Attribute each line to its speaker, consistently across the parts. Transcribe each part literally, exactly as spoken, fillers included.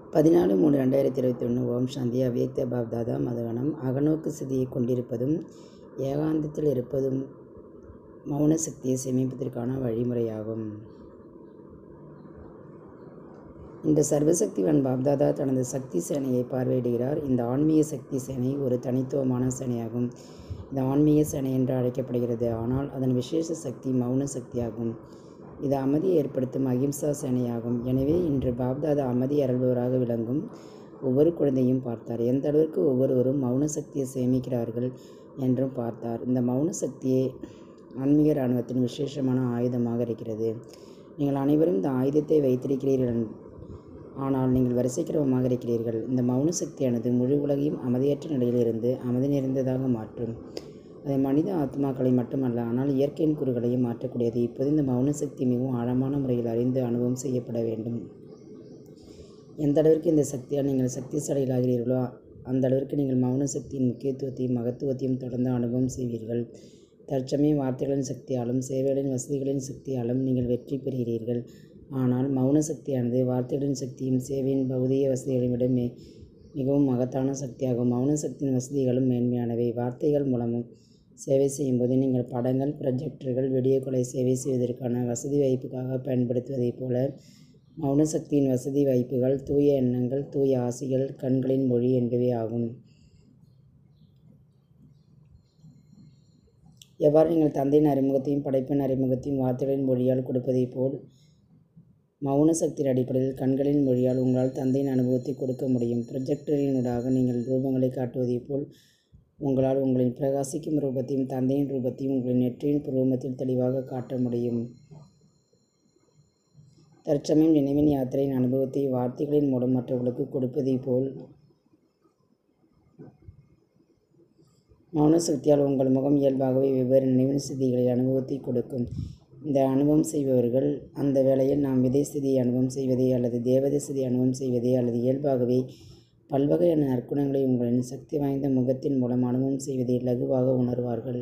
Speaker 1: பதினாலு மூணு ரெண்டாயிரத்தி இருபத்தி ஒன்று ஓம் சாந்தி. அவ்யக்த பாப்தாதா மதகணம். அகநோக்கு சிதியை கொண்டிருப்பதும் ஏகாந்தத்தில் இருப்பதும் மௌன சக்தியை சேமிப்பதற்கான வழிமுறையாகும். இந்த சர்வசக்திவான் பாப்தாதா தனது சக்தி சேனையை பார்வையிடுகிறார். இந்த ஆன்மீக சக்தி சேனை ஒரு தனித்துவமான சேனையாகும். இது ஆன்மீக சேனை என்று அழைக்கப்படுகிறது. ஆனால் அதன் விசேஷ சக்தி மௌன சக்தியாகும். இது அமைதியை ஏற்படுத்தும் அகிம்சா சேனையாகும். எனவே இன்று பாப்தாதா அமைதி அருள்பவராக விளங்கும் ஒவ்வொரு குழந்தையும் பார்த்தார். எந்த அளவிற்கு ஒவ்வொருவரும் மௌன சக்தியை சேமிக்கிறார்கள் என்றும் பார்த்தார். இந்த மௌன சக்தியே ஆன்மீக இராணுவத்தின் விசேஷமான ஆயுதமாக இருக்கிறது. நீங்கள் அனைவரும் இந்த ஆயுதத்தை வைத்திருக்கிறீர்கள். ஆனால் நீங்கள் வரிசைக்கிரமமாக இருக்கிறீர்கள். இந்த மௌன சக்தியானது முழு உலகையும் அமைதியற்ற நிலையிலிருந்து அமைதி நிறைந்ததாக மாற்றும். அதை மனித ஆத்மாக்களை மட்டுமல்ல, ஆனால் இயற்கையின் கூறுகளையும் மாற்றக்கூடியது. இப்போது இந்த மௌன சக்தி மிகவும் ஆழமான முறையில் அறிந்து அனுபவம் செய்யப்பட வேண்டும். எந்த அளவிற்கு இந்த சக்தியால் நீங்கள் சக்திசாலிகளாகிறீர்களோ அந்த அளவிற்கு நீங்கள் மௌன சக்தியின் முக்கியத்துவத்தையும் மகத்துவத்தையும் தொடர்ந்து அனுபவம் செய்வீர்கள். தற்சமயம் வார்த்தைகளின் சக்தியாலும் சேவைகளின் வசதிகளின் சக்தியாலும் நீங்கள் வெற்றி பெறுகிறீர்கள். ஆனால் மௌன சக்தியானது வார்த்தைகளின் சக்தியும் சேவையின் பௌதிக வசதிகளை விட மே மிகவும் மகத்தான சக்தியாகும். மௌன சக்தியின் வசதிகளும் மேன்மையானவை. வார்த்தைகள் மூலமும் சேவை செய்யும்போது நீங்கள் படங்கள், ப்ரொஜெக்டர்கள், வீடியோக்களை சேவை செய்வதற்கான வசதி வாய்ப்புக்காக பயன்படுத்துவதைப் போல மௌன சக்தியின் வசதி வாய்ப்புகள் தூய எண்ணங்கள், தூய ஆசைகள், கண்களின் மொழி என்பவை ஆகும். எவ்வாறு நீங்கள் தந்தையின் அறிமுகத்தையும் படைப்பின் அறிமுகத்தையும் வார்த்தைகளின் மொழியால் கொடுப்பதைப் போல் மௌன சக்தியின் அடிப்படையில் கண்களின் மொழியால் உங்களால் தந்தையின் அனுபவத்தை கொடுக்க முடியும். ப்ரொஜெக்டரினூடாக நீங்கள் ரூபங்களை காட்டுவதைப் போல் உங்களால் உங்களின் பிரகாசிக்கும் ரூபத்தையும் தந்தையின் ரூபத்தையும் உங்களின் நெற்றியின் புருவமத்தில் தெளிவாக காட்ட முடியும். தற்சமயம் நினைவின் யாத்திரையின் அனுபவத்தை வார்த்தைகளின் மூலம் மற்றவர்களுக்கு கொடுப்பதைப் போல் மௌன சக்தியால் உங்கள் முகம் இயல்பாகவே வெவ்வேறு நினைவின் ஸ்திதிகளில் அனுபவத்தை கொடுக்கும். இந்த அனுபவம் செய்பவர்கள் அந்த வேளையில் நாம் விதை ஸ்திதியை அனுபவம் செய்வதே அல்லது தேவதை ஸ்திதியை அனுபவம் செய்வதே அல்லது இயல்பாகவே பல்வகையான நற்குணங்களை உங்களின் சக்தி வாய்ந்த முகத்தின் மூலம் அனுபவம் செய்வதை இலகுவாக உணர்வார்கள்.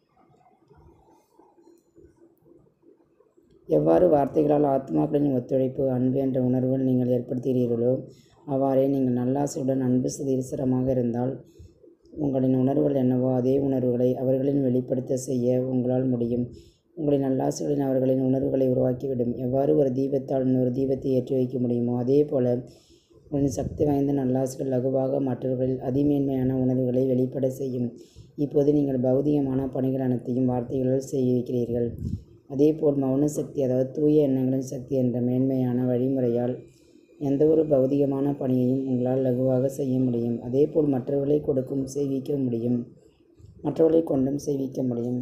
Speaker 1: எவ்வாறு வார்த்தைகளால் ஆத்மாக்களின் ஒத்துழைப்பு, அன்பு என்ற உணர்வுகள் நீங்கள் ஏற்படுத்துகிறீர்களோ அவ்வாறே நீங்கள் நல்லாசையுடன் அன்பு ஸ்திரமாக இருந்தால் உங்களின் உணர்வுகள் என்னவோ அதே உணர்வுகளை அவர்களின் வெளிப்படுத்த செய்ய உங்களால் முடியும். உங்களின் நல்லாசைகளின் அவர்களின் உணர்வுகளை உருவாக்கிவிடும். எவ்வாறு ஒரு தீபத்தால் இன்னொரு தீபத்தை ஏற்றி வைக்க முடியுமோ அதே போல உங்களின் சக்தி வாய்ந்த நல்லாசைகள் லகுவாக மற்றவர்களில் அதிமேன்மையான உணர்வுகளை வெளிப்பட செய்யும். இப்போது நீங்கள் பௌதிகமான பணிகள் அனைத்தையும் வார்த்தைகளால் செய்கிறீர்கள். அதேபோல் மௌன சக்தி, அதாவது தூய எண்ணங்களின் சக்தி என்ற மேன்மையான வழிமுறையால் எந்த ஒரு பௌதிகமான பணியையும் உங்களால் லகுவாக செய்ய முடியும். அதேபோல் மற்றவர்களை கொடுக்கும் செய்விக்க முடியும் மற்றவர்களை கொண்டும் செய்விக்க முடியும்.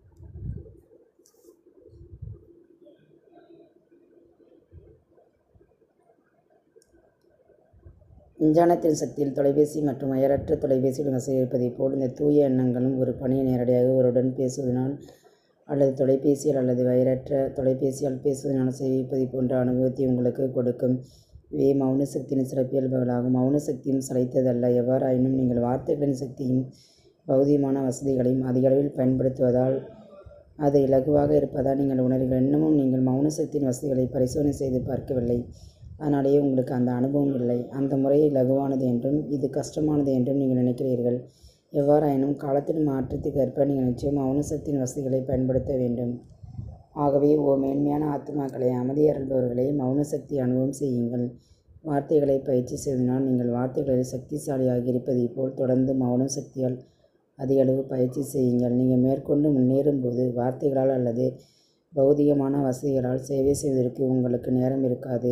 Speaker 1: விஞ்ஞானத்தின் சக்தியில் தொலைபேசி மற்றும் அயரற்ற தொலைபேசியுடன் வசதி இருப்பதைப் போல் இந்த தூய எண்ணங்களும் ஒரு பணியை நேரடியாக ஒருவருடன் பேசுவதனால் அல்லது தொலைபேசியால் அல்லது அயரற்ற தொலைபேசியால் பேசுவதனால் செய்விப்பதை போன்ற அனுபவத்தை உங்களுக்கு கொடுக்கும். இவை மௌன சக்தியின் சிறப்பியல்புகளாகும். மௌன சக்தியும் சளைத்ததல்ல. எவ்வாறாயினும் நீங்கள் வார்த்தைகளின் சக்தியும் பௌதிகமான வசதிகளையும் அதிக அளவில் பயன்படுத்துவதால் அது இலகுவாக இருப்பதால் நீங்கள் உணர்வீர்கள். இன்னமும் நீங்கள் மௌன சக்தியின் வசதிகளை பரிசோதனை செய்து பார்க்கவில்லை. அதனாலேயே உங்களுக்கு அந்த அனுபவம் இல்லை. அந்த முறை இலகுவானது என்றும் இது கஷ்டமானது என்றும் நீங்கள் நினைக்கிறீர்கள். எவ்வாறாயினும் காலத்தின் மாற்றத்துக்கு ஏற்ப நீங்கள் நிச்சயம் மௌன சக்தியின் வசதிகளை பயன்படுத்த வேண்டும். ஆகவே ஓ மேன்மையான ஆத்மாக்களை, அமைதி அருள்பவர்களை, மௌன சக்தி அனுபவம் செய்யுங்கள். வார்த்தைகளை பயிற்சி செய்வதனால் நீங்கள் வார்த்தைகளில் சக்திசாலியாக இருப்பதைப் போல் தொடர்ந்து மௌன சக்தியால் அதிக அளவு பயிற்சி செய்யுங்கள். நீங்கள் மேற்கொண்டு முன்னேறும் போது வார்த்தைகளால் அல்லது பௌதிகமான வசதிகளால் சேவை செய்வதற்கு உங்களுக்கு நேரம் இருக்காது.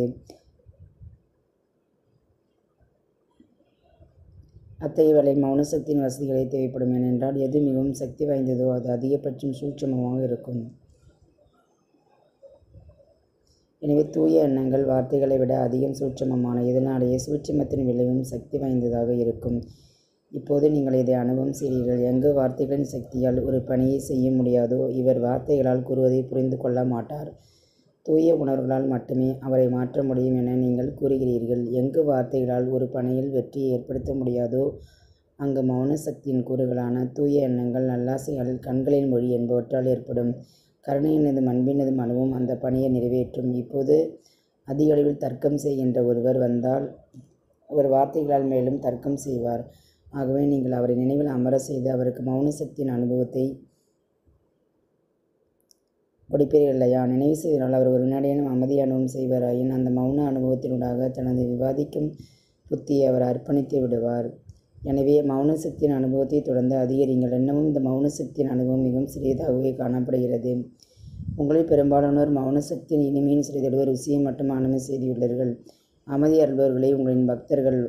Speaker 1: அத்தகைய வேளையில் மௌன சக்தியின் வசதிகளை தேவைப்படும். ஏனென்றால் எது மிகவும் சக்தி வாய்ந்ததோ அது அதிகபட்சம் சூட்சமமாக இருக்கும். எனவே தூய எண்ணங்கள் வார்த்தைகளை விட அதிகம் சூட்சமமான, இதனாலேயே சூட்சமத்தின் விளைவும் சக்தி வாய்ந்ததாக இருக்கும். இப்போது நீங்கள் இதை அனுபவம் செய்கிறீர்கள். எங்கு வார்த்தைகளின் சக்தியால் ஒரு பணியை செய்ய முடியாதோ இவர் வார்த்தைகளால் கூறுவதை புரிந்து கொள்ள மாட்டார். தூய உணர்வுகளால் மட்டுமே அவரை மாற்ற முடியும் என நீங்கள் கூறுகிறீர்கள். எங்கு வார்த்தைகளால் ஒரு பணியில் வெற்றியை ஏற்படுத்த முடியாதோ அங்கு மௌன சக்தியின் கூறுகளான தூய எண்ணங்கள், நல்லாசைகள், கண்களின் மொழி என்பவற்றால் ஏற்படும் கருணையினதும் அன்பினதும் அனுபவம் அந்த பணியை நிறைவேற்றும். இப்போது அதிக அளவில் தர்க்கம் செய்கின்ற ஒருவர் வந்தால் அவர் வார்த்தைகளால் மேலும் தர்க்கம் செய்வார். ஆகவே நீங்கள் அவரை நினைவில் அமர செய்து அவருக்கு மௌன சக்தியின் அனுபவத்தை கொடுப்பீர்கள் இல்லையா? நினைவு செய்வதால் அவர் ஒரு வினாடியினும் அமைதி அனுபவம் செய்வாராயின் அந்த மௌன அனுபவத்தினூடாக தனது விவாதிக்கும் புத்தியை அவர் அர்ப்பணித்து விடுவார். எனவே மௌன சக்தியின் அனுபவத்தை தொடர்ந்து அதிகரிங்கள். இன்னமும் இந்த மௌன சக்தியின் அனுபவம் மிகவும் சிறியதாகவே காணப்படுகிறது. உங்களில் பெரும்பாலானோர் மௌன சக்தியின் இனிமையின் சிறிதளவு ருசியை மட்டும் அனுமதி செய்துள்ளீர்கள். அமைதி அருள்பவர்களே, உங்களின் பக்தர்கள்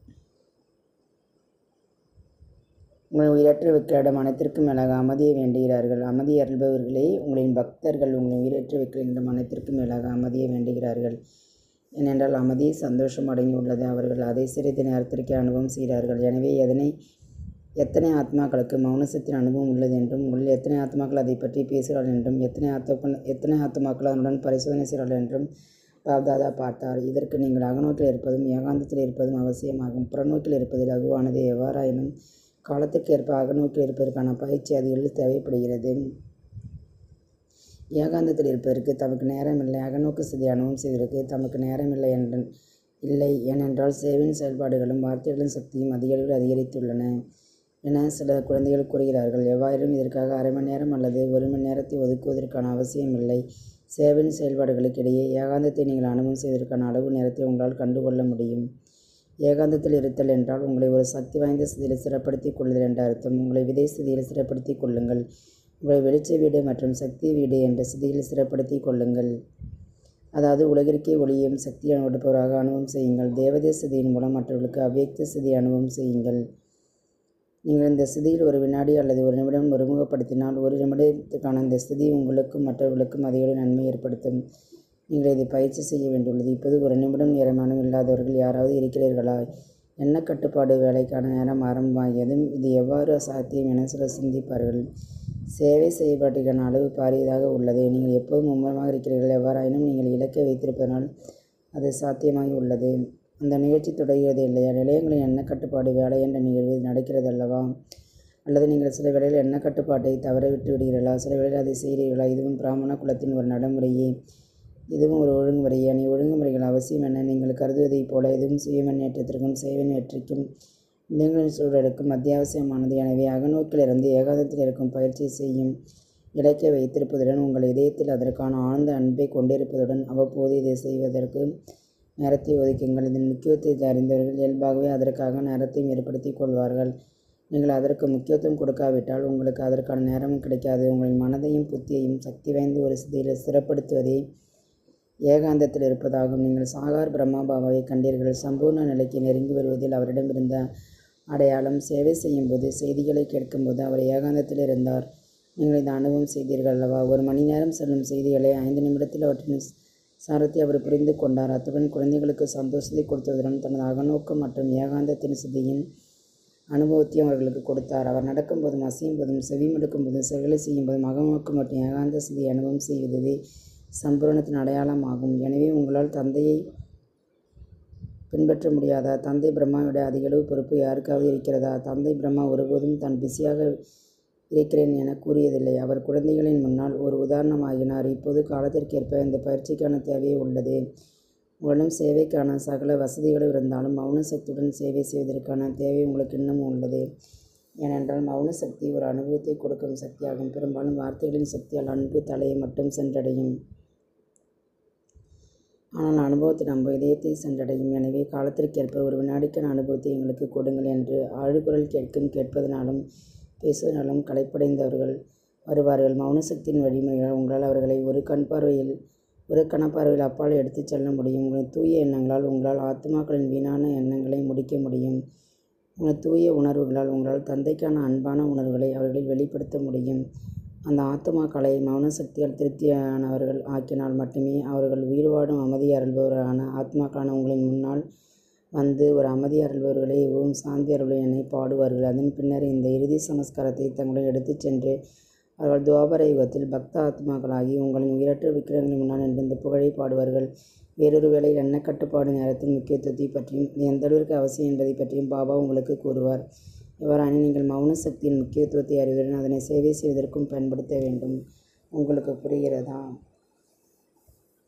Speaker 1: உங்கள் உயிரற்ற விக்கிரடம் அனைத்திற்கும் மேலாக அமைதியை வேண்டுகிறார்கள். அமைதி அருள்பவர்களே, உங்களின் பக்தர்கள் உங்களின் உயிரற்ற விக்கிரடம் அனைத்திற்கும் மேலாக அமைதியை வேண்டுகிறார்கள். ஏனென்றால் அமைதி சந்தோஷம் அடங்கியுள்ளது. அவர்கள் அதை சிறிது நேரத்திற்கே அனுபவம் செய்கிறார்கள். எனவே எதனை எத்தனை ஆத்மாக்களுக்கு மௌன சக்தியின் அனுபவம் உள்ளது என்றும், உங்களில் எத்தனை ஆத்மாக்கள் அதை பற்றி பேசுகிறார்கள் என்றும், எத்தனை ஆத்மா எத்தனை ஆத்மாக்கள் அதனுடன் பரிசோதனை செய்கிறார்கள் என்றும் பாப்தாதா பார்த்தார். இதற்கு நீங்கள் அகநோக்கில் இருப்பதும் ஏகாந்தத்தில் இருப்பதும் அவசியமாகும். புறநோக்கில் இருப்பது லகுவானது. எவ்வாறாயினும் காலத்திற்கு ஏற்ப அகநோக்கில் இருப்பதற்கான பயிற்சி அதில் தேவைப்படுகிறது. ஏகாந்தத்தில் இருப்பதற்கு தமக்கு நேரமில்லை. அகநோக்கு சிதை அனுபவம் செய்வதற்கு தமக்கு நேரமில்லை என்ற இல்லை ஏனென்றால் சேவையின் செயல்பாடுகளும் வார்த்தைகளின் சக்தியும் அதிக அளவில் அதிகரித்துள்ளன என சில குழந்தைகள் கூறுகிறார்கள். எவ்வாயினும் இதற்காக அரை மணி நேரம் அல்லது ஒரு மணி நேரத்தை ஒதுக்குவதற்கான அவசியமில்லை. சேவையின் செயல்பாடுகளுக்கு இடையே ஏகாந்தத்தை நீங்கள் அனுபவம் செய்வதற்கான அளவு நேரத்தை உங்களால் கண்டுகொள்ள முடியும். ஏகாந்தத்தில் இருத்தல் என்றால் உங்களை ஒரு சக்தி வாய்ந்த ஸ்திதியில் சிறப்படுத்திக் கொள்ளுதல் என்ற அர்த்தம். உங்களை விதை ஸ்திதியில் சிறப்படுத்திக் கொள்ளுங்கள். உங்களை வெளிச்ச வீடு மற்றும் சக்தி வீடு என்ற ஸ்திதியில் சிறப்படுத்திக் கொள்ளுங்கள். அதாவது உலகிற்கே ஒளியும் சக்தியை கொடுப்பவராக அனுபவம் செய்யுங்கள். தேவதை ஸ்திதியின் மூலம் மற்றவர்களுக்கு அவ்வியக்த ஸ்திதியை அனுபவம் செய்யுங்கள். நீங்கள் இந்த ஸ்திதியில் ஒரு வினாடி அல்லது ஒரு நிமிடம் ஒருமுகப்படுத்தினால் ஒரு நிமிடத்துக்கான இந்த ஸ்திதி உங்களுக்கும் மற்றவர்களுக்கும் அதிக நன்மை ஏற்படுத்தும். நீங்கள் இதை பயிற்சி செய்ய வேண்டியுள்ளது. இப்போது ஒரு நிமிடம் நேரமானும் இல்லாதவர்கள் யாராவது இருக்கிறீர்களா? எண்ண கட்டுப்பாடு வேலைக்கான நேரம் ஆரம்பமாகியதும் இது எவ்வாறு சாத்தியம் என சிலர் சிந்திப்பார்கள். சேவை செயல்பாட்டிற்கான அளவு பாரியதாக உள்ளது. நீங்கள் எப்போதும் மும்முரமாக இருக்கிறீர்கள். எவ்வாறாயினும் நீங்கள் இலக்கை வைத்திருப்பதனால் அது சாத்தியமாகி உள்ளது. அந்த நிகழ்ச்சி தொடர்கிறது இல்லையா? நிலையங்களின் எண்ண கட்டுப்பாடு வேலை என்ற நிகழ்வு நடக்கிறது அல்லவா? அல்லது நீங்கள் சில வேளையில் எண்ண கட்டுப்பாட்டை தவறவிட்டு விடுகிறீர்களா? சில வேளையில் அதை செய்கிறீர்களா? இதுவும் பிராமண குலத்தின் ஒரு நடைமுறையே. இதுவும் ஒரு ஒழுங்குமுறையே. நீ ஒழுங்குமுறைகள் அவசியம் என நீங்கள் கருதுவதைப் போல இதுவும் சுய முன்னேற்றத்திற்கும் சேவை வெற்றிக்கும் இளைஞர்களின் சூழலுக்கும் அத்தியாவசியமானது. எனவே அகநோக்கிலிருந்து ஏகாந்தத்தில் இருக்கும் பயிற்சி செய்யும் இலக்கை வைத்திருப்பதுடன் உங்கள் இதயத்தில் அதற்கான ஆழ்ந்த அன்பை கொண்டிருப்பதுடன் அவ்வப்போது இதை செய்வதற்கு நேரத்தை ஒதுக்குங்கள். இதன் முக்கியத்துவத்தை அறிந்தவர்கள் இயல்பாகவே அதற்காக நேரத்தையும் ஏற்படுத்திக் கொள்வார்கள். நீங்கள் அதற்கு முக்கியத்துவம் கொடுக்காவிட்டால் உங்களுக்கு அதற்கான நேரமும் கிடைக்காது. உங்களின் மனதையும் புத்தியையும் சக்தி வாய்ந்த ஒரு ஸ்திதியில் ஸ்திரப்படுத்துவதே ஏகாந்தத்தில் இருப்பதாகும். நீங்கள் சாகார் பிரம்மா பாபாவை கண்டீர்கள். சம்பூர்ண நிலைக்கு நெருங்கி வருவதில் அவரிடமிருந்த அடையாளம் சேவை செய்யும்போது செய்திகளை கேட்கும்போது அவர் ஏகாந்தத்தில் இருந்தார். நீங்கள் இந்த அனுபவம் செய்தீர்கள் அல்லவா? ஒரு மணி நேரம் செல்லும் செய்திகளை ஐந்து நிமிடத்தில் அவற்றின் சாரத்தை அவர் புரிந்து கொண்டார். அத்துடன் குழந்தைகளுக்கு சந்தோஷத்தை கொடுத்ததுடன் தனது அகநோக்கம் மற்றும் ஏகாந்தத்தின் சிதியின் அனுபவத்தையும் அவர்களுக்கு கொடுத்தார். அவர் நடக்கும்போதும் அசையும் போதும் செவிமடுக்கும் போதும் செயல்களை செய்யும் போதும் அகநோக்கம் மற்றும் ஏகாந்த சிதியை அனுபவம் செய்வதே சம்பூரணத்தின் அடையாளமாகும். எனவே உங்களால் தந்தையை பின்பற்ற முடியாதா? தந்தை பிரம்மாவிட அதிகளவு பொறுப்பு யாருக்காவது இருக்கிறதா? தந்தை பிரம்மா ஒருபோதும் தான் பிஸியாக இருக்கிறேன் என கூறியதில்லை. அவர் குழந்தைகளின் முன்னால் ஒரு உதாரணமாகினார். இப்போது காலத்திற்கேற்ப இந்த பயிற்சிக்கான தேவை உள்ளது. உங்களிடம் சேவைக்கான சகல வசதிகளும் இருந்தாலும் மௌன சக்தியுடன் சேவை செய்வதற்கான தேவை உங்களுக்கு இன்னமும் உள்ளது. ஏனென்றால் மௌன சக்தி ஒரு அனுபவத்தை கொடுக்கும் சக்தியாகும். பெரும்பாலும் வார்த்தைகளின் சக்தியால் அன்பு தலையை மட்டும் சென்றடையும். ஆனால் அனுபவத்தின் அன்பு இதயத்தை சென்றடையும். எனவே காலத்திற்கேற்ப ஒரு வினாடிக்கான அனுபவத்தை எங்களுக்கு கொடுங்கள் என்று ஆழ்குரல் கேட்கும் கேட்பதனாலும் பேசுவதனாலும் களைப்படைந்தவர்கள் வருவார்கள். மௌன சக்தியின் வழிமுறைகளால் உங்களால் அவர்களை ஒரு கண் பார்வையில் ஒரு கணப்பார்வையில் அப்பால் எடுத்துச் செல்ல முடியும். உங்களின் தூய எண்ணங்களால் உங்களால் ஆத்மாக்களின் வீணான எண்ணங்களை முடிக்க முடியும். உங்கள் தூய உணர்வுகளால் உங்களால் தந்தைக்கான அன்பான உணர்வுகளை அவர்களில் வெளிப்படுத்த முடியும். அந்த ஆத்மாக்களை மௌன சக்தியால் திருப்தியானவர்கள் ஆக்கினால் மட்டுமே அவர்கள் உயிர் வாடும் அமைதி அருள்பவரான ஆத்மாக்களான உங்களின் முன்னால் வந்து ஒரு அமைதி அருள்பவர்களை ஓம் சாந்தி அருளை என பாடுவார்கள். அதன் பின்னர் இந்த இறுதி சமஸ்காரத்தை தங்களுடன் எடுத்துச் சென்று அவர்கள் துவாபர யுகத்தில் பக்த ஆத்மாக்களாகி உங்களின் உயிரற்ற விக்கிரகங்களின் முன்னால் நின்று இந்த புகழை பாடுவார்கள். வேறொரு வேளையில் எண்ண கட்டுப்பாடு நேரத்தின் முக்கியத்துவத்தை பற்றியும் எந்த அளவிற்கு அவசியம் என்பதை பற்றியும் பாபா உங்களுக்கு கூறுவார். இவ்வாறான நீங்கள் மௌன சக்தியின் முக்கியத்துவத்தை அறிவதுடன் அதனை சேவை செய்வதற்கும் பயன்படுத்த வேண்டும். உங்களுக்கு புரிகிறதா?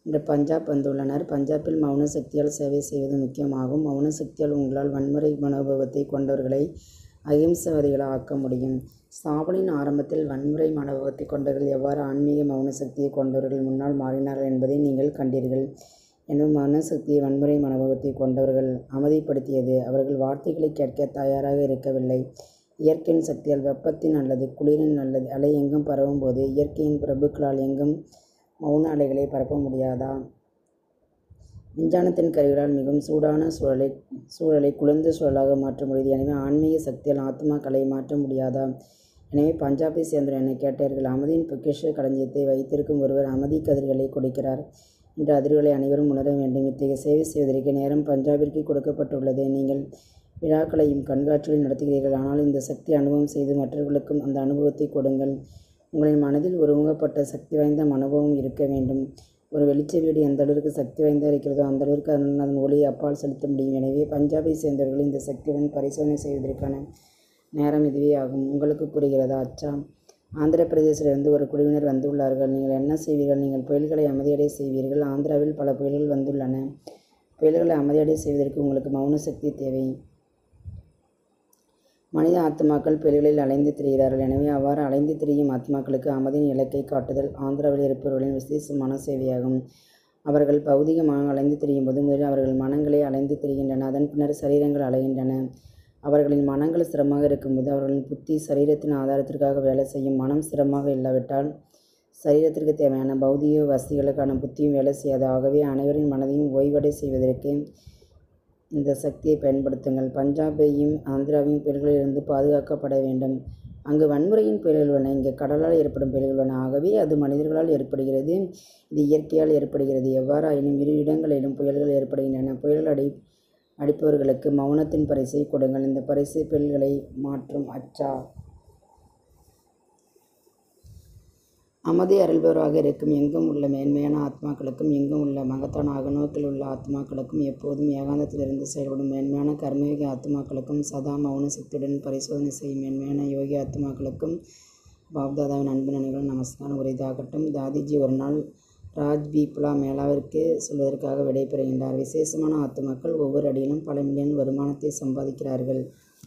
Speaker 1: இன்று பஞ்சாப் வந்துள்ளனர். பஞ்சாபில் மௌன சக்தியால் சேவை செய்வது முக்கியமாகும். மௌன சக்தியால் உங்களால் வன்முறை மனோபாவத்தை கொண்டவர்களை அகிம்சவாதிகளாக ஆக்க முடியும். ஸ்தாபனின் ஆரம்பத்தில் வன்முறை மனோபாவத்தை கொண்டவர்கள் எவ்வாறு ஆன்மீக மௌன சக்தியை கொண்டவர்கள் முன்னால் மாறினார்கள் என்பதை நீங்கள் கண்டீர்கள். எனவே மௌன சக்தியை வன்முறை மனோபாவத்தை கொண்டவர்கள் அமைதிப்படுத்தியது. அவர்கள் வார்த்தைகளை கேட்க தயாராக இருக்கவில்லை. இயற்கையின் சக்தியால் வெப்பத்தின் அல்லது குளிரின் அல்லது அலை எங்கும் பரவும் போது இயற்கையின் பிரபுக்களால் எங்கும் மௌன அலைகளை பரப்ப முடியாதா? விஞ்ஞானத்தின் கருவிகளால் மிகவும் சூடான சூழலை சூழலை குளிர்ந்த சூழலாக மாற்ற முடியுது. எனவே ஆன்மீக சக்தியால் ஆத்மாக்களை மாற்ற முடியாதா? எனவே பஞ்சாபை சேர்ந்தவர் என கேட்டார்கள். அமைதியின் பொக்கிஷ களஞ்சியத்தை வைத்திருக்கும் ஒருவர் அமைதி கதிர்களை கொடுக்கிறார் என்ற அதிர்வுகளை அனைவரும் உணர வேண்டும். இத்தகைய சேவை செய்வதற்கு நேரம் பஞ்சாபிற்கு கொடுக்கப்பட்டுள்ளது. நீங்கள் விழாக்களையும் கண்காட்சிகளையும் நடத்துகிறீர்கள். ஆனால் இந்த சக்தி அனுபவம் செய்து மற்றவர்களுக்கும் அந்த அனுபவத்தை கொடுங்கள். உங்களின் மனதில் ஒருமுகப்பட்ட சக்தி வாய்ந்த அனுபவம் இருக்க வேண்டும். ஒரு வெளிச்ச வீடு எந்த அளவிற்கு சக்தி வாய்ந்த இருக்கிறதோ அந்த அளவிற்கு அதன் அதன் ஒளியை அப்பால் செலுத்த முடியும். எனவே பஞ்சாபை சேர்ந்தவர்கள் இந்த சக்தியுடன் பரிசோதனை செய்வதற்கான நேரம் இதுவே ஆகும். உங்களுக்கு புரிகிறதா? அச்சா, ஆந்திர பிரதேசத்திலிருந்து ஒரு குழுவினர் வந்துள்ளார்கள். நீங்கள் என்ன செய்வீர்கள்? நீங்கள் புயல்களை அமைதியடை செய்வீர்கள். ஆந்திராவில் பல புயல்கள் வந்துள்ளன. புயல்களை அமைதியடை செய்வதற்கு உங்களுக்கு மௌன சக்தி தேவை. மனித ஆத்மாக்கள் புயல்களில் அலைந்து திரிகிறார்கள். எனவே அவ்வாறு அலைந்து திரியும் ஆத்மாக்களுக்கு அமைதியின் இலக்கை காட்டுதல் ஆந்திராவில் இருப்பவர்களின் விசேஷமான சேவையாகும். அவர்கள் பௌதிகமாக அலைந்து திரியும் போது முதலில் அவர்கள் மனங்களே அலைந்து திரிகின்றன. அதன் பின்னர் சரீரங்கள் அலைகின்றன. அவர்களின் மனங்கள் ஸ்திரமாக இருக்கும்போது அவர்களின் புத்தி சரீரத்தின் ஆதாரத்திற்காக வேலை செய்யும். மனம் ஸ்திரமாக இல்லாவிட்டால் சரீரத்திற்கு தேவையான பௌதிக வசதிகளுக்கான புத்தியும் வேலை செய்யாது. ஆகவே அனைவரின் மனதையும் ஓய்வடை செய்வதற்கு இந்த சக்தியை பயன்படுத்துங்கள். பஞ்சாபையும் ஆந்திராவையும் புயல்களிலிருந்து பாதுகாக்கப்பட வேண்டும். அங்கு வன்முறையின் புயல்கள் உள்ளன. இங்கு கடலால் ஏற்படும் புயல்கள் உள்ளன. ஆகவே அது மனிதர்களால் ஏற்படுகிறது. இது இயற்கையால் ஏற்படுகிறது. எவ்வாறாயினும் இரு இடங்களிலும் புயல்கள் ஏற்படுகின்றன. புயல்கள் அடி அடிப்பவர்களுக்கு மௌனத்தின் பரிசை கொடுங்கள். இந்த பரிசு புயல்களை மாற்றும். அச்சா, அமைதி அருள்பவராக இருக்கும் எங்கும் உள்ள மேன்மையான ஆத்மாக்களுக்கும் எங்கும் உள்ள மகத்தான அகநோக்கில் உள்ள ஆத்மாக்களுக்கும் எப்போதும் ஏகாந்தத்திலிருந்து செயல்படும் மேன்மையான கர்மயோகி ஆத்மாக்களுக்கும் சதா மௌன சக்தியுடன் பரிசோதனை செய்யும் மேன்மையான யோகி ஆத்மாக்களுக்கும் பாப்தாதாவின் அன்பு நினைவுகள் நமஸ்காரம் உரிதாகட்டும். தாதிஜி ஒரு நாள் ராஜ்பீப்லா மேளாவிற்கு செல்வதற்காக விடைபெறுகின்றார். விசேஷமான ஆத்மாக்கள் ஒவ்வொரு அடியிலும் பல மில்லியன் வருமானத்தை சம்பாதிக்கிறார்கள்.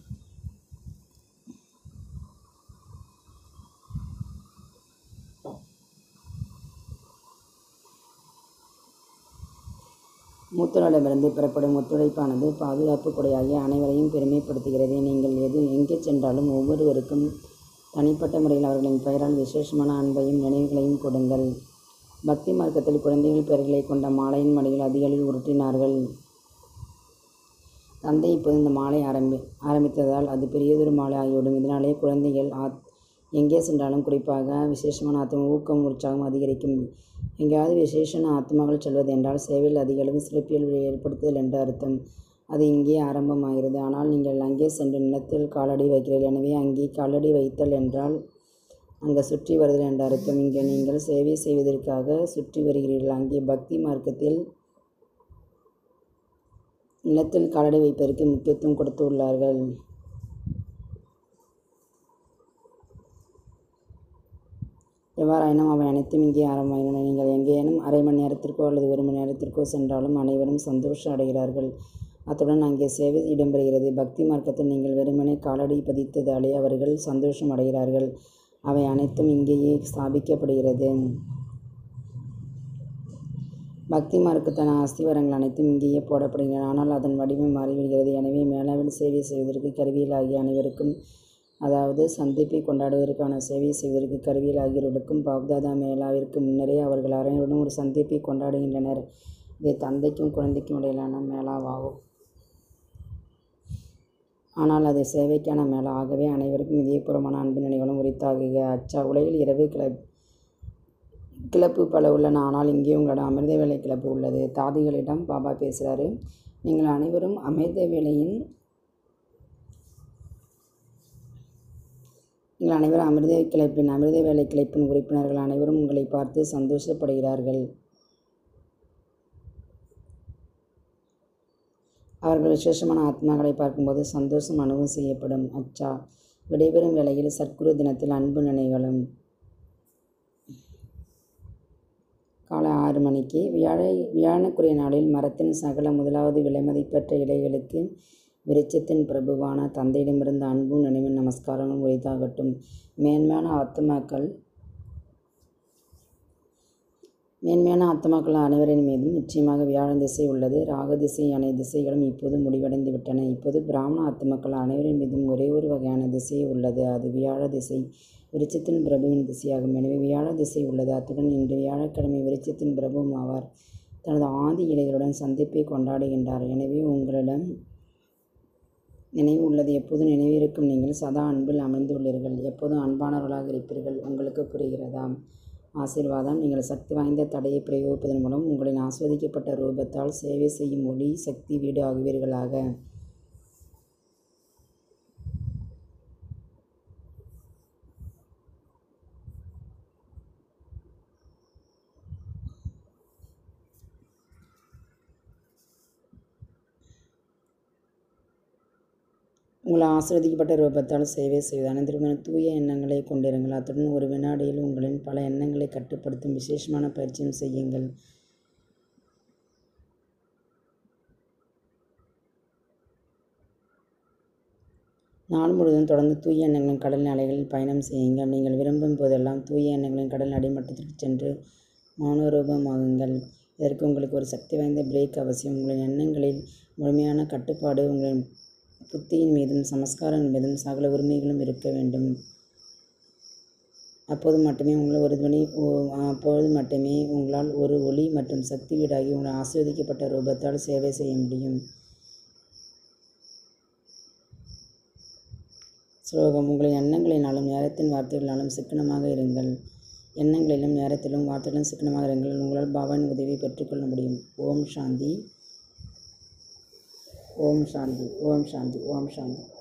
Speaker 1: மூத்தோரிடமிருந்து பெறப்படும் ஒத்துழைப்பானது பாதுகாப்பு கொடையாகிய அனைவரையும் பெருமைப்படுத்துகிறது. நீங்கள் எது எங்கே சென்றாலும் ஒவ்வொருவருக்கும் தனிப்பட்ட முறையில் அவர்களின் பெயரால் விசேஷமான அன்பையும் நினைவுகளையும் கொடுங்கள். பக்தி மார்க்கத்தில் குழந்தைகள் பெயர்களை கொண்ட மாலையின் மடியில் அதிகளில் உருட்டினார்கள். தந்தை இப்போது இந்த மாலை ஆரம்பி ஆரம்பித்ததால் அது பெரியதொரு மாலை ஆகிவிடும். இதனாலே குழந்தைகள் ஆத் எங்கே சென்றாலும் குறிப்பாக விசேஷமான ஆத்மா ஊக்கம் உற்சாகம் அதிகரிக்கும். எங்கேயாவது விசேஷமான ஆத்மாக்கள் செல்வது என்றால் சேவையில் அதிக அளவு சிறப்பியல்பை ஏற்படுத்துதல் என்று அர்த்தம். அது இங்கே ஆரம்பமாகிறது. ஆனால் நீங்கள் அங்கே சென்று நிலத்தில் காலடி வைக்கிறீர்கள். எனவே அங்கே காலடி வைத்தல் என்றால் அங்கே சுற்றி வருதல் என்ற அர்த்தம். இங்கே நீங்கள் சேவை செய்வதற்காக சுற்றி வருகிறீர்கள். அங்கே பக்தி மார்க்கத்தில் நிலத்தில் காலடி வைப்பதற்கு முக்கியத்துவம் கொடுத்து உள்ளார்கள். எவ்வாறாயினும் அவை அனைத்தும் இங்கே ஆரம்பமாகின்றன. நீங்கள் எங்கேனும் அரை மணி நேரத்திற்கோ அல்லது ஒரு மணி நேரத்திற்கோ சென்றாலும் அனைவரும் சந்தோஷம் அடைகிறார்கள். அத்துடன் அங்கே சேவை இடம்பெறுகிறது. பக்தி மார்க்கத்தில் நீங்கள் வெறுமனே காலடி பதித்ததாலே அவர்கள் சந்தோஷம் அடைகிறார்கள். அவை அனைத்தும் இங்கேயே ஸ்தாபிக்கப்படுகிறது. பக்தி மார்க்கத்தான அஸ்திவாரங்கள் அனைத்தும் இங்கேயே போடப்படுகின்றன. ஆனால் அதன் வடிவம் மாறிவிடுகிறது. எனவே மேலாவில் சேவை செய்வதற்கு கருவியலாகிய அனைவருக்கும், அதாவது சந்திப்பை கொண்டாடுவதற்கான சேவை செய்வதற்கு கருவியில் ஆகியோருக்கும் பாப்தாதா மேளாவிற்கு முன்னரே அவர்கள் அனைவருடன் ஒரு சந்திப்பை கொண்டாடுகின்றனர். இது தந்தைக்கும் குழந்தைக்கும் இடையிலான மேளாவாகும். ஆனால் அது சேவைக்கான மேளா. ஆகவே அனைவருக்கும் இதயபூர்வமான அன்பு நினைவுகளும் உரித்தாகுக. அச்சா, உலகில் இரவு கிள கிளப்பு பல உள்ளன. ஆனால் இங்கே உங்களிடம் அமிர்த வேலை கிளப்பு உள்ளது. தாதிகளிடம் பாபா பேசுகிறாரு. நீங்கள் அனைவரும் அமிர்த வேலையின் நீங்கள் அனைவரும் அமிர்த கிளைப்பின் அமிர்த வேலை கிளைப்பின் உறுப்பினர்கள். அனைவரும் உங்களை பார்த்து சந்தோஷப்படுகிறார்கள். அவர்கள் விசேஷமான ஆத்மாக்களை பார்க்கும்போது சந்தோஷம் அனுபவம் செய்யப்படும். அச்சா, விடைபெறும் வேளையில் சத்குரு தினத்தில் அன்பு நினைவுகளும் காலை ஆறு மணிக்கு. வியாழ வியாழனுக்குரிய நாளில் மரத்தின் சகல முதலாவது விலைமதிப்பற்ற இலைகளுக்கு விருட்சத்தின் பிரபுவான தந்தையிடமிருந்து அன்பும் நினைவும் நமஸ்காரங்களும் உரித்தாகட்டும். மேன்மையான ஆத்மாக்கள் மேன்மையான ஆத்மாக்கள் அனைவரின் மீதும் நிச்சயமாக வியாழ திசை உள்ளது. ராகு திசை அனைத்து திசைகளும் இப்போது முடிவடைந்து விட்டன. இப்போது பிராமண ஆத்மாக்கள் அனைவரின் மீதும் ஒரே ஒரு வகையான திசை உள்ளது. அது வியாழ திசை, விருட்சத்தின் பிரபுவின் திசையாகும். எனவே வியாழ திசை உள்ளது. அத்துடன் இன்று வியாழக்கிழமை விருட்சத்தின் பிரபுவும் ஆவார். தனது ஆதி இலைகளுடன் சந்திப்பை கொண்டாடுகின்றார். எனவே உங்களிடம் நினைவு உள்ளது. எப்போதும் நினைவிருக்கும் நீங்கள் சதா அன்பில் அமைந்துள்ளீர்கள். எப்போதும் அன்பானவர்களாக இருப்பீர்கள். உங்களுக்கு புரிகிறதா? ஆசீர்வாதம். நீங்கள் சக்தி வாய்ந்த தடையை பிரயோகிப்பதன் மூலம் உங்களின் ஆஸ்வதிக்கப்பட்ட ரூபத்தால் சேவை செய்யும் ஒளி சக்தி வீடு ஆகுவீர்களாக. உங்கள் ஆசிர்வதிக்கப்பட்ட ரூபத்தால் சேவை செய்வது அனைத்திற்குமான தூய எண்ணங்களை கொண்டிருங்கள். அத்துடன் ஒரு வினாடியில் உங்களின் பல எண்ணங்களை கட்டுப்படுத்தும் விசேஷமான பயிற்சியும் செய்யுங்கள். நாள் முழுவதும் தொடர்ந்து தூய எண்ணங்களின் கடல் அலைகளில் பயணம் செய்யுங்கள். நீங்கள் விரும்பும் போதெல்லாம் தூய எண்ணங்களின் கடல் அடிமட்டத்திற்கு சென்று மௌனரூபமாகுங்கள். இதற்கு உங்களுக்கு ஒரு சக்தி வாய்ந்த பிரேக் அவசியம். உங்களின் எண்ணங்களில் முழுமையான கட்டுப்பாடு உங்களின் புத்தியின் மீதும் சமஸ்காரங்கள் மீதும் சகல உரிமைகளும் இருக்க வேண்டும். அப்போது மட்டுமே உங்கள் ஒரு துணி அப்போது மட்டுமே உங்களால் ஒரு ஒளி மற்றும் சக்தி வீடாகி உங்களை ஆசீர்வதிக்கப்பட்ட ரூபத்தால் சேவை செய்ய முடியும். ஸ்லோகம். உங்களின் எண்ணங்களினாலும் நேரத்தின் வார்த்தைகளினாலும் சிக்கனமாக இருங்கள். எண்ணங்களிலும் நேரத்திலும் வார்த்தைகளிலும் சிக்கனமாக இருங்கள். உங்களால் பாபாவின் உதவியை பெற்றுக்கொள்ள முடியும். ஓம் சாந்தி. ஓம் சாந்தி. ஓம் சாந்தி. ஓம் சாந்தி.